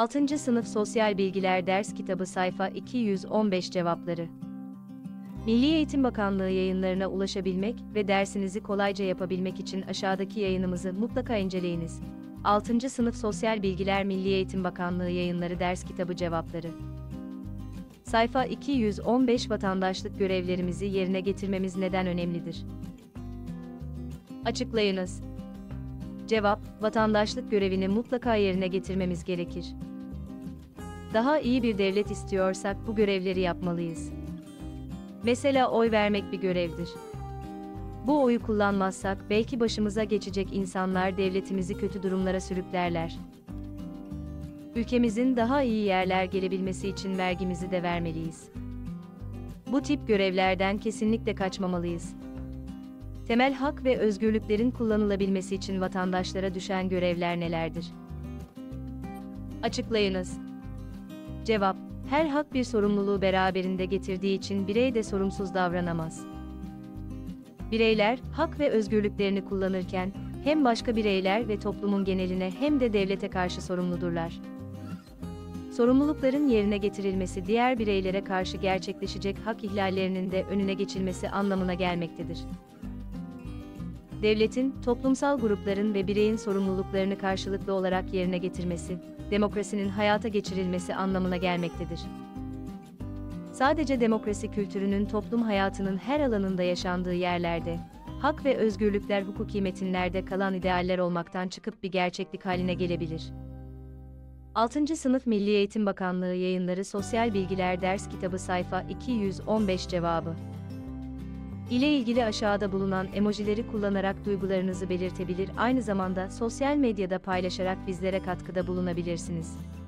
6. Sınıf Sosyal Bilgiler Ders Kitabı Sayfa 215 Cevapları. Milli Eğitim Bakanlığı yayınlarına ulaşabilmek ve dersinizi kolayca yapabilmek için aşağıdaki yayınımızı mutlaka inceleyiniz. 6. Sınıf Sosyal Bilgiler Milli Eğitim Bakanlığı Yayınları Ders Kitabı Cevapları. Sayfa 215 Vatandaşlık görevlerimizi yerine getirmemiz neden önemlidir? Açıklayınız. Cevap, vatandaşlık görevini mutlaka yerine getirmemiz gerekir. Daha iyi bir devlet istiyorsak bu görevleri yapmalıyız. Mesela oy vermek bir görevdir. Bu oyu kullanmazsak belki başımıza geçecek insanlar devletimizi kötü durumlara sürüklerler. Ülkemizin daha iyi yerler gelebilmesi için vergimizi de vermeliyiz. Bu tip görevlerden kesinlikle kaçmamalıyız. Temel hak ve özgürlüklerin kullanılabilmesi için vatandaşlara düşen görevler nelerdir? Açıklayınız. Cevap, her hak bir sorumluluğu beraberinde getirdiği için birey de sorumsuz davranamaz. Bireyler, hak ve özgürlüklerini kullanırken, hem başka bireyler ve toplumun geneline hem de devlete karşı sorumludurlar. Sorumlulukların yerine getirilmesi diğer bireylere karşı gerçekleşecek hak ihlallerinin de önüne geçilmesi anlamına gelmektedir. Devletin, toplumsal grupların ve bireyin sorumluluklarını karşılıklı olarak yerine getirmesi, demokrasinin hayata geçirilmesi anlamına gelmektedir. Sadece demokrasi kültürünün toplum hayatının her alanında yaşandığı yerlerde, hak ve özgürlükler hukuki metinlerde kalan idealler olmaktan çıkıp bir gerçeklik haline gelebilir. 6. Sınıf Milli Eğitim Bakanlığı Yayınları Sosyal Bilgiler Ders Kitabı Sayfa 215 Cevabı ile ilgili aşağıda bulunan emojileri kullanarak duygularınızı belirtebilir, aynı zamanda sosyal medyada paylaşarak bizlere katkıda bulunabilirsiniz.